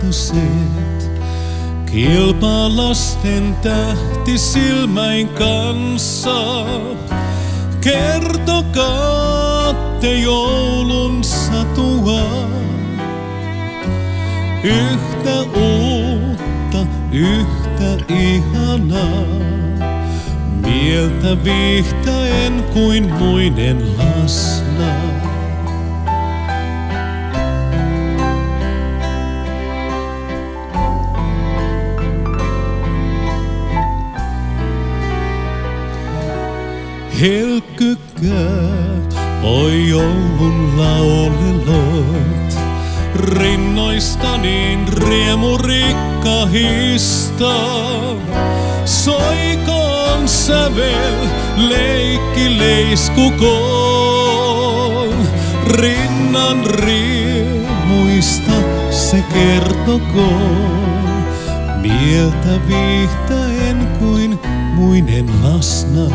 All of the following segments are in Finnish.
laukaset. Kilpaa lasten tähti silmäin kanssa. Kertokaa te joulun satua. Yhtä uutta, yhtä ihanaa. Mieltä viihtäen kuin muinen lasna. Helkkykää, oi joulun laulelot. Rinnoista niin riemurikkahista. Soikoon sävel, leikki leiskukoon. Rinnan riemuista se kertokoon. Mieltä viihtäen kuin muinen lasna.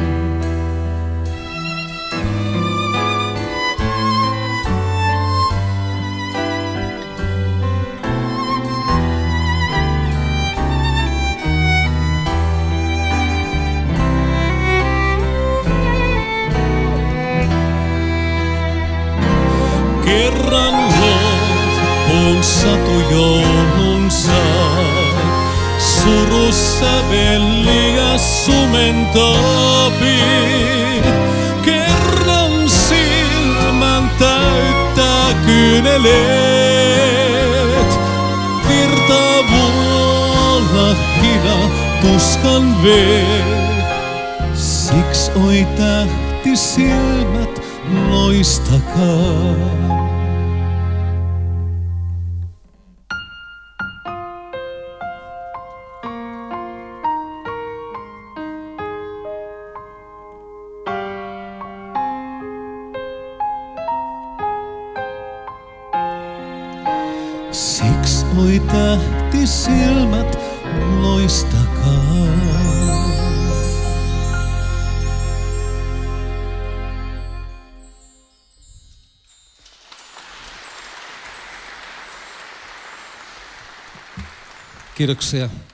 Kerran loppuun satu joulunsa, surussävelliä sumentaapi. Kerran silmän täyttää kyyneleet, virtaa vuolahina tuskan vee. Siksi oi tähti silmät loistakaa. Siksi oi tähti silmät loistakaa. Kiitoksia.